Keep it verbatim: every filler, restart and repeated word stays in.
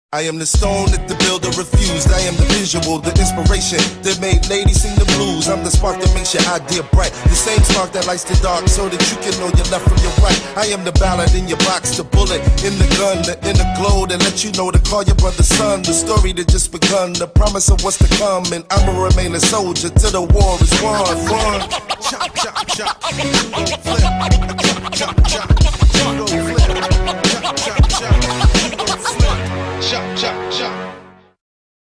I am the stone that the builder refused. I am the visual, the inspiration that made ladies sing the blues. I'm the spark that makes your idea bright, the same spark that lights the dark so that you can know your left from your right. I am the ballad in your box, the bullet in the gun, the inner glow that lets you know to call your brother son. The story that just begun, the promise of what's to come, and I'ma remain a soldier till the war is won. Run, chop, chop, chop, flip, chop, chop, chop.